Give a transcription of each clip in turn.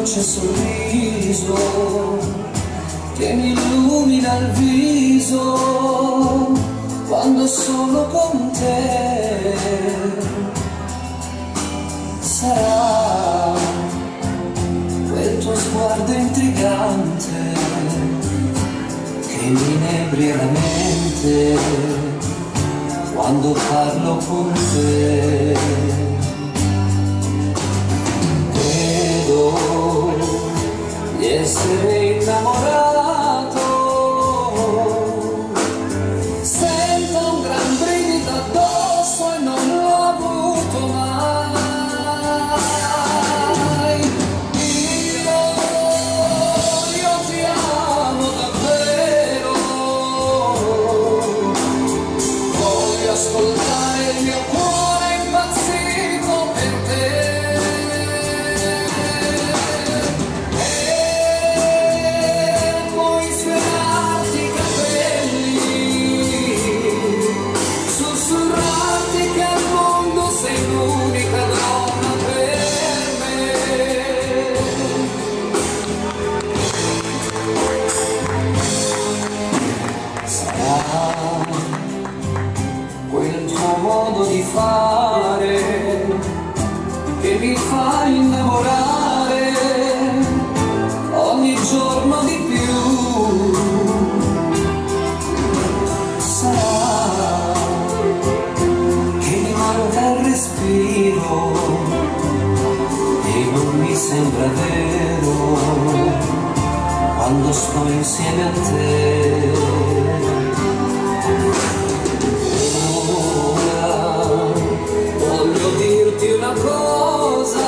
dolce sorriso che mi illumina il viso quando sono con te. Sarà quel tuo sguardo intrigante che mi inebria la mente quando parlo con te. Credo di essere innamorato, sento un gran brivido addosso e non l'ho avuto mai. Io ti amo davvero, voglio ascoltare il mio cuore impazzito per te. Quel tuo modo di fare che mi fa innamorare ogni giorno di più. Sarà che mi manca il respiro e non mi sembra vero quando sto insieme a te. Una cosa,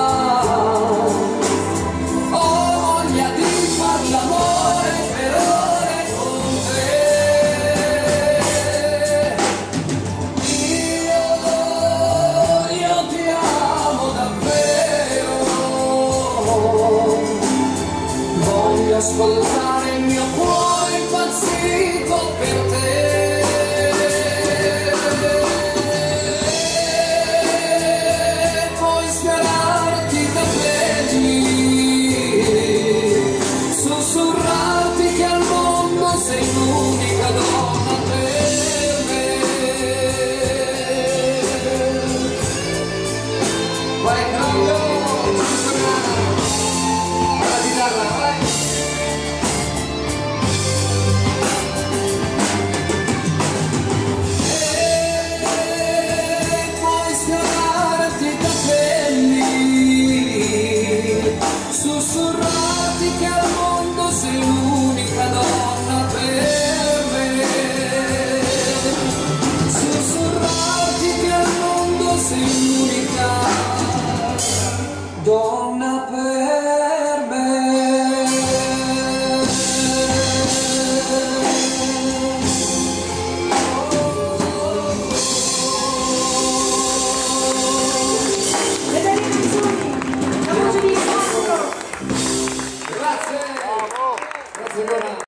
ho voglia di far l'amore per ore con te. Io ti amo davvero, voglio ascoltare